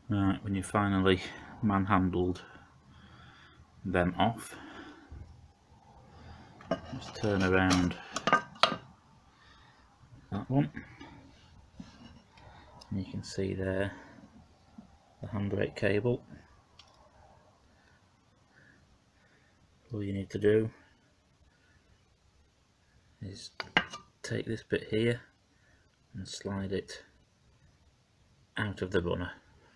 Right, when you finally manhandled them off, just turn around that one, and you can see there the handbrake cable. All you need to do is take this bit here and slide it out of the runner.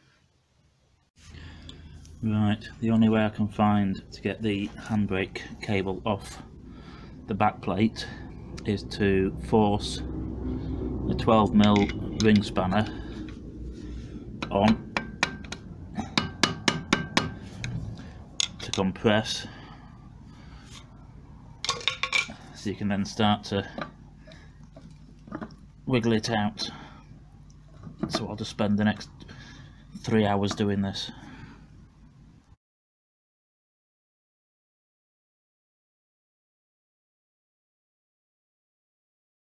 Right, the only way I can find to get the handbrake cable off the back plate is to force a 12mm ring spanner on to compress, so you can then start to wiggle it out. So I'll just spend the next 3 hours doing this.